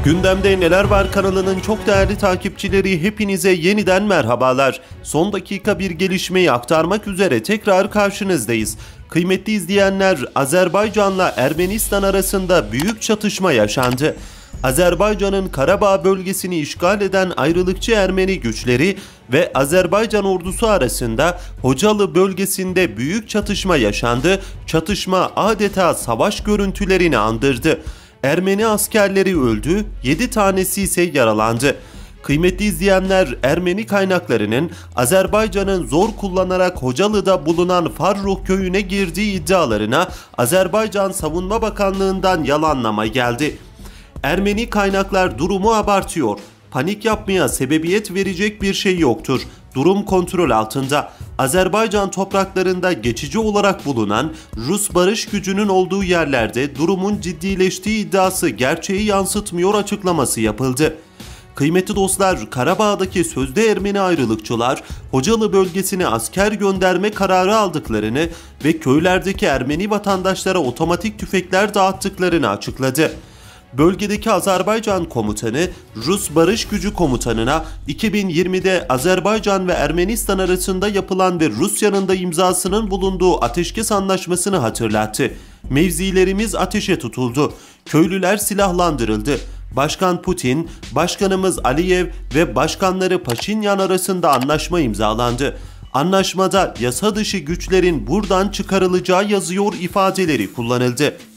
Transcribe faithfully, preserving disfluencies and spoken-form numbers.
Gündemde Neler Var kanalının çok değerli takipçileri, hepinize yeniden merhabalar. Son dakika bir gelişmeyi aktarmak üzere tekrar karşınızdayız. Kıymetli izleyenler, Azerbaycan'la Ermenistan arasında büyük çatışma yaşandı. Azerbaycan'ın Karabağ bölgesini işgal eden ayrılıkçı Ermeni güçleri ve Azerbaycan ordusu arasında Hocalı bölgesinde büyük çatışma yaşandı. Çatışma adeta savaş görüntülerini andırdı. Ermeni askerleri öldü, yedi tanesi ise yaralandı. Kıymetli izleyenler, Ermeni kaynaklarının Azerbaycan'ın zor kullanarak Hocalı'da bulunan Farruh köyüne girdiği iddialarına Azerbaycan Savunma Bakanlığı'ndan yalanlama geldi. Ermeni kaynaklar durumu abartıyor. Panik yapmaya sebebiyet verecek bir şey yoktur. Durum kontrol altında. Azerbaycan topraklarında geçici olarak bulunan Rus barış gücünün olduğu yerlerde durumun ciddileştiği iddiası gerçeği yansıtmıyor açıklaması yapıldı. Kıymetli dostlar, Karabağ'daki sözde Ermeni ayrılıkçılar Hocalı bölgesine asker gönderme kararı aldıklarını ve köylerdeki Ermeni vatandaşlara otomatik tüfekler dağıttıklarını açıkladı. Bölgedeki Azerbaycan komutanı Rus barış gücü komutanına iki bin yirmide Azerbaycan ve Ermenistan arasında yapılan ve Rusya'nın da imzasının bulunduğu ateşkes anlaşmasını hatırlattı. Mevzilerimiz ateşe tutuldu. Köylüler silahlandırıldı. Başkan Putin, Başkanımız Aliyev ve Başkanları Paşinyan arasında anlaşma imzalandı. Anlaşmada yasa dışı güçlerin buradan çıkarılacağı yazıyor ifadeleri kullanıldı.